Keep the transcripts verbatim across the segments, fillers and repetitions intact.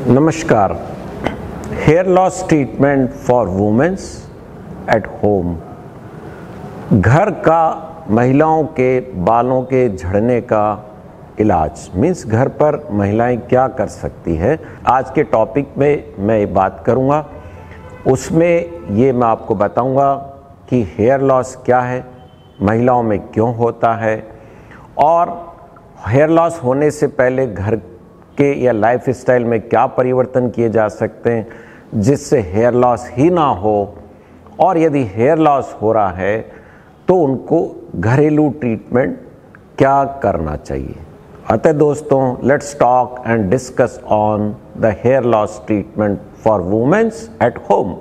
नमस्कार। Hair loss treatment for womens at home. घर का महिलाओं के बालों के झड़ने का इलाज मीन्स घर पर महिलाएं क्या कर सकती है, आज के टॉपिक में मैं ये बात करूंगा। उसमें ये मैं आपको बताऊंगा कि हेयर लॉस क्या है, महिलाओं में क्यों होता है और हेयर लॉस होने से पहले घर के या लाइफ स्टाइल में क्या परिवर्तन किए जा सकते हैं जिससे हेयर लॉस ही ना हो, और यदि हेयर लॉस हो रहा है तो उनको घरेलू ट्रीटमेंट क्या करना चाहिए। अतः दोस्तों, let's talk and discuss on the hair loss treatment for womens at home.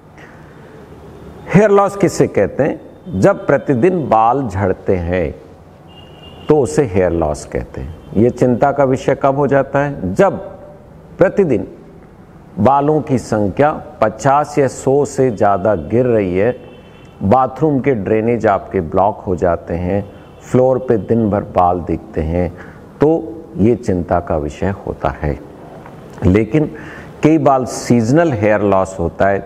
Hair loss किसे कहते हैं? जब प्रतिदिन बाल झड़ते हैं तो उसे हेयर लॉस कहते हैं। ये चिंता का विषय कब हो जाता है? जब प्रतिदिन बालों की संख्या पचास या सौ से ज़्यादा गिर रही है, बाथरूम के ड्रेनेज आपके ब्लॉक हो जाते हैं, फ्लोर पे दिन भर बाल दिखते हैं, तो ये चिंता का विषय होता है। लेकिन कई बार सीजनल हेयर लॉस होता है,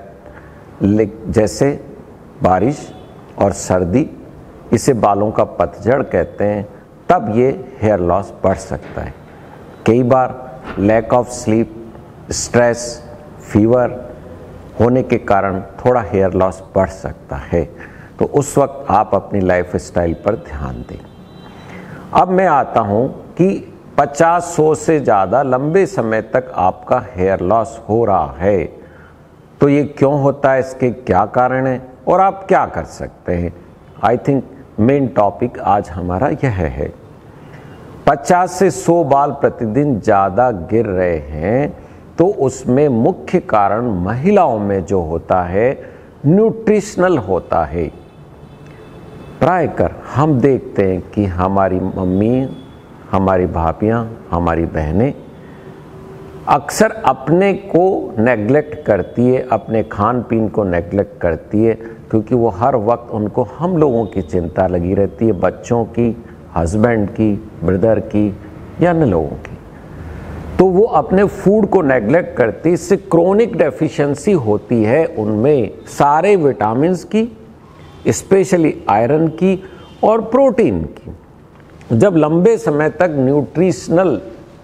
जैसे बारिश और सर्दी, इसे बालों का पतझड़ कहते हैं, तब ये हेयर लॉस बढ़ सकता है। कई बार lack of sleep, stress, fever होने के कारण थोड़ा हेयर लॉस बढ़ सकता है, तो उस वक्त आप अपनी लाइफ स्टाइल पर ध्यान दें। अब मैं आता हूँ कि पचास सौ से ज़्यादा लंबे समय तक आपका हेयर लॉस हो रहा है, तो ये क्यों होता है, इसके क्या कारण हैं और आप क्या कर सकते हैं। आई थिंक मेन टॉपिक आज हमारा यह है। पचास से सौ बाल प्रतिदिन ज़्यादा गिर रहे हैं तो उसमें मुख्य कारण महिलाओं में जो होता है न्यूट्रिशनल होता है। प्रायकर हम देखते हैं कि हमारी मम्मी, हमारी भाभियाँ, हमारी बहनें अक्सर अपने को नेग्लेक्ट करती है, अपने खान पीन को नेग्लेक्ट करती है, क्योंकि वो हर वक्त उनको हम लोगों की चिंता लगी रहती है, बच्चों की, हस्बैंड की, ब्रदर की या अन्य लोगों की। तो वो अपने फूड को नेग्लेक्ट करती, इससे क्रोनिक डेफिशिएंसी होती है उनमें सारे विटामिन्स की, स्पेशली आयरन की और प्रोटीन की। जब लंबे समय तक न्यूट्रिशनल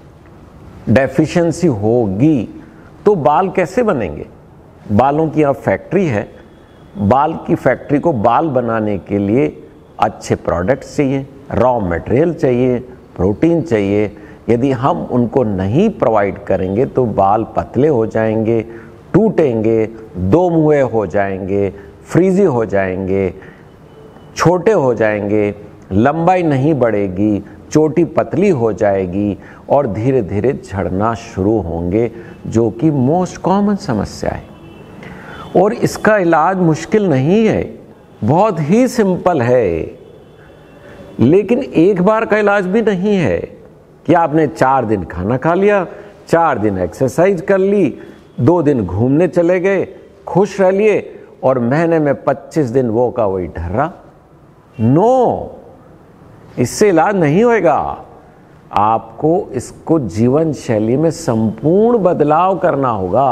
डेफिशिएंसी होगी तो बाल कैसे बनेंगे? बालों की यहाँ फैक्ट्री है, बाल की फैक्ट्री को बाल बनाने के लिए अच्छे प्रोडक्ट्स चाहिए, रॉ मटेरियल चाहिए, प्रोटीन चाहिए। यदि हम उनको नहीं प्रोवाइड करेंगे तो बाल पतले हो जाएंगे, टूटेंगे, दो मुँहे हो जाएंगे, फ्रीजी हो जाएंगे, छोटे हो जाएंगे, लंबाई नहीं बढ़ेगी, चोटी पतली हो जाएगी और धीरे धीरे झड़ना शुरू होंगे, जो कि मोस्ट कॉमन समस्या है। और इसका इलाज मुश्किल नहीं है, बहुत ही सिंपल है। लेकिन एक बार का इलाज भी नहीं है कि आपने चार दिन खाना खा लिया, चार दिन एक्सरसाइज कर ली, दो दिन घूमने चले गए, खुश रह लिए और महीने में पच्चीस दिन वो का वही ढर्रा। नो, इससे इलाज नहीं होएगा। आपको इसको जीवन शैली में संपूर्ण बदलाव करना होगा।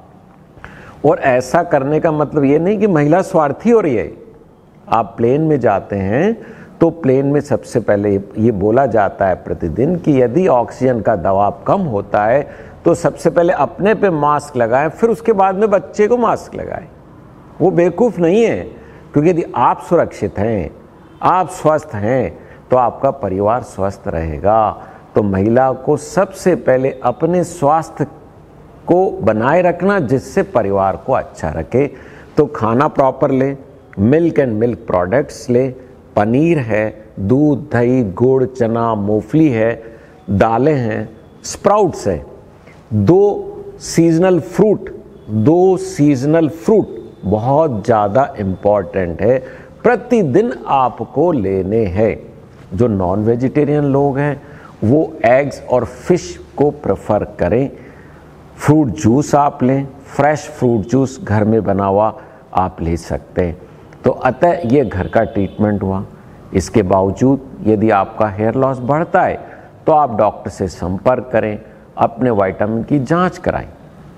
और ऐसा करने का मतलब ये नहीं कि महिला स्वार्थी हो रही है। आप प्लेन में जाते हैं तो प्लेन में सबसे पहले ये बोला जाता है प्रतिदिन कि यदि ऑक्सीजन का दबाव कम होता है तो सबसे पहले अपने पे मास्क लगाएं, फिर उसके बाद में बच्चे को मास्क लगाएं। वो बेवकूफ़ नहीं है, क्योंकि यदि आप सुरक्षित हैं, आप स्वस्थ हैं, तो आपका परिवार स्वस्थ रहेगा। तो महिला को सबसे पहले अपने स्वास्थ्य को बनाए रखना, जिससे परिवार को अच्छा रखे। तो खाना प्रॉपर ले, मिल्क एंड मिल्क प्रोडक्ट्स ले, पनीर है, दूध, दही, गुड़, चना, मूंगफली है, दालें हैं, स्प्राउट्स है, दो सीजनल फ्रूट, दो सीजनल फ्रूट बहुत ज़्यादा इम्पॉर्टेंट है, प्रतिदिन आपको लेने हैं। जो नॉन वेजिटेरियन लोग हैं वो एग्स और फिश को प्रेफर करें। फ्रूट जूस आप लें, फ्रेश फ्रूट जूस घर में बना हुआ आप ले सकते हैं। तो अतः ये घर का ट्रीटमेंट हुआ। इसके बावजूद यदि आपका हेयर लॉस बढ़ता है तो आप डॉक्टर से संपर्क करें। अपने विटामिन की जांच कराएं।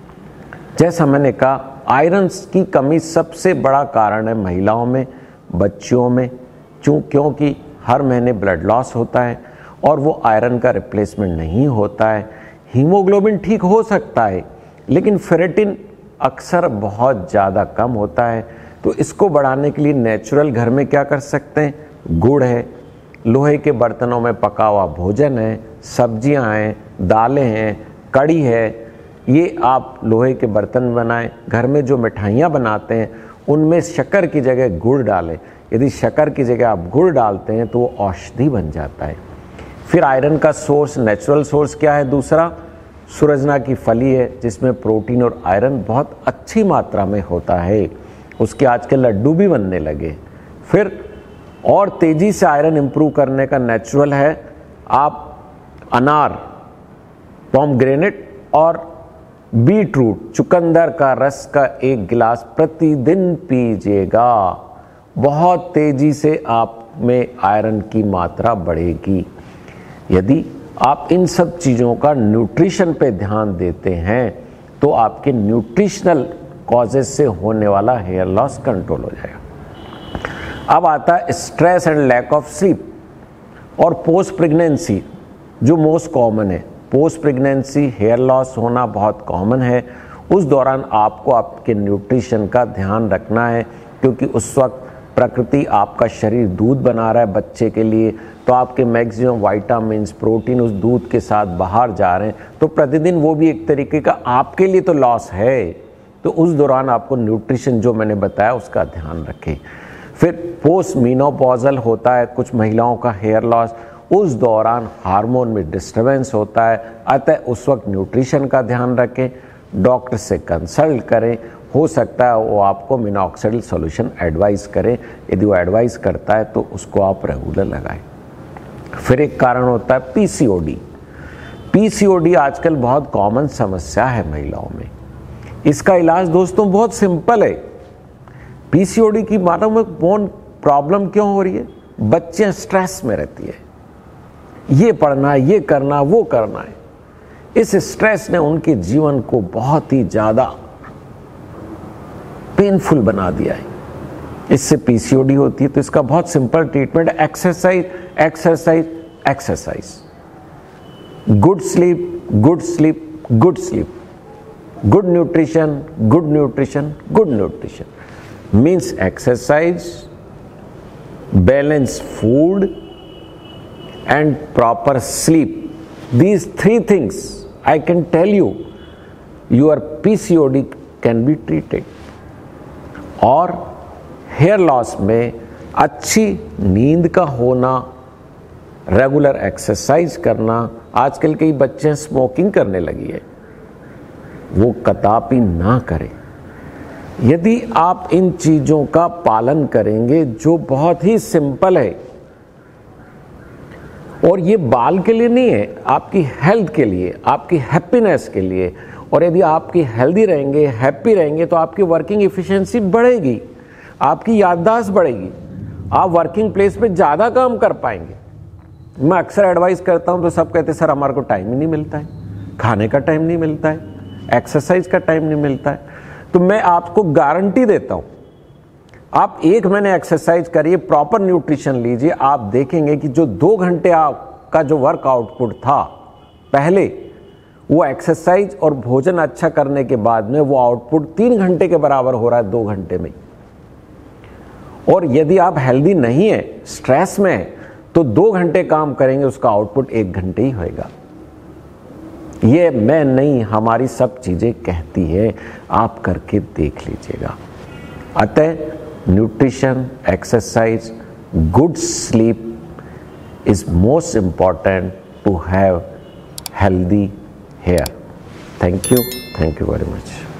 जैसा मैंने कहा, आयरन की कमी सबसे बड़ा कारण है महिलाओं में, बच्चियों में, क्यों क्योंकि हर महीने ब्लड लॉस होता है और वो आयरन का रिप्लेसमेंट नहीं होता है। हीमोग्लोबिन ठीक हो सकता है लेकिन फेरेटिन अक्सर बहुत ज़्यादा कम होता है। तो इसको बढ़ाने के लिए नेचुरल घर में क्या कर सकते हैं? गुड़ है, लोहे के बर्तनों में पका हुआ भोजन है, सब्जियां हैं, दालें हैं, कड़ी है, ये आप लोहे के बर्तन में बनाएं। घर में जो मिठाइयाँ बनाते हैं उनमें शक्कर की जगह गुड़ डालें। यदि शक्कर की जगह आप गुड़ डालते हैं तो वो औषधि बन जाता है। फिर आयरन का सोर्स, नेचुरल सोर्स क्या है? दूसरा, सूरजना की फली है जिसमें प्रोटीन और आयरन बहुत अच्छी मात्रा में होता है। उसके आज के लड्डू भी बनने लगे। फिर और तेज़ी से आयरन इम्प्रूव करने का नेचुरल है, आप अनार, पोमग्रेनेट और बीटरूट, चुकंदर का रस का एक गिलास प्रतिदिन पीजिएगा। बहुत तेजी से आप में आयरन की मात्रा बढ़ेगी। यदि आप इन सब चीज़ों का न्यूट्रिशन पे ध्यान देते हैं तो आपके न्यूट्रिशनल कॉजेज से होने वाला हेयर लॉस कंट्रोल हो जाएगा। अब आता है stress and lack of sleep और पोस्ट प्रेगनेंसी, जो मोस्ट कॉमन है। पोस्ट प्रेगनेंसी हेयर लॉस होना बहुत कॉमन है। उस दौरान आपको आपके न्यूट्रिशन का ध्यान रखना है, क्योंकि उस वक्त प्रकृति, आपका शरीर दूध बना रहा है बच्चे के लिए, तो आपके मैक्सिमम विटामिन्स, प्रोटीन उस दूध के साथ बाहर जा रहे हैं, तो प्रतिदिन वो भी एक तरीके का आपके लिए तो लॉस है। तो उस दौरान आपको न्यूट्रिशन जो मैंने बताया उसका ध्यान रखें। फिर पोस्ट मीनोपॉजल होता है कुछ महिलाओं का हेयर लॉस, उस दौरान हार्मोन में डिस्टर्बेंस होता है, अतः उस वक्त न्यूट्रिशन का ध्यान रखें, डॉक्टर से कंसल्ट करें। हो सकता है वो आपको मिनॉक्सिडिल सॉल्यूशन एडवाइस करें। यदि वो एडवाइस करता है तो उसको आप रेगुलर लगाएं। फिर एक कारण होता है पीसीओडी। पीसीओडी आजकल बहुत कॉमन समस्या है महिलाओं में। इसका इलाज दोस्तों बहुत सिंपल है। पीसीओडी की मानो में कौन प्रॉब्लम क्यों हो रही है? बच्चे स्ट्रेस में रहती है, ये पढ़ना है, ये करना, वो करना है। इस स्ट्रेस ने उनके जीवन को बहुत ही ज्यादा पेनफुल बना दिया है। इससे पीसीओडी होती है। तो इसका बहुत simple treatment, exercise exercise exercise, good sleep good sleep good sleep, good nutrition good nutrition good nutrition means exercise, balance food and proper sleep. These three things I can tell you, your P C O D can be treated. और hair loss में अच्छी नींद का होना, regular exercise करना। आजकल कई बच्चे स्मोकिंग करने लगी है, वो कदापि ना करें। यदि आप इन चीज़ों का पालन करेंगे जो बहुत ही सिंपल है, और ये बाल के लिए नहीं है, आपकी हेल्थ के लिए, आपकी हैप्पीनेस के लिए। और यदि आपकी हेल्दी रहेंगे, हैप्पी रहेंगे, तो आपकी वर्किंग एफिशिएंसी बढ़ेगी, आपकी याददाश्त बढ़ेगी, आप वर्किंग प्लेस पे ज़्यादा काम कर पाएंगे। मैं अक्सर एडवाइस करता हूँ तो सब कहते हैं सर हमारे को टाइम ही नहीं मिलता है, खाने का टाइम नहीं मिलता है, एक्सरसाइज का टाइम नहीं मिलता है। तो मैं आपको गारंटी देता हूँ, आप एक महीने एक्सरसाइज करिए, प्रॉपर न्यूट्रिशन लीजिए, आप देखेंगे कि जो दो घंटे आपका जो वर्क आउटपुट था पहले, वो एक्सरसाइज और भोजन अच्छा करने के बाद में वो आउटपुट तीन घंटे के बराबर हो रहा है दो घंटे में। और यदि आप हेल्दी नहीं है, स्ट्रेस में है, तो दो घंटे काम करेंगे, उसका आउटपुट एक घंटे ही होएगा। ये मैं नहीं, हमारी सब चीजें कहती है, आप करके देख लीजिएगा। अतः nutrition, exercise, good sleep is most important to have healthy hair. Thank you. Thank you very much.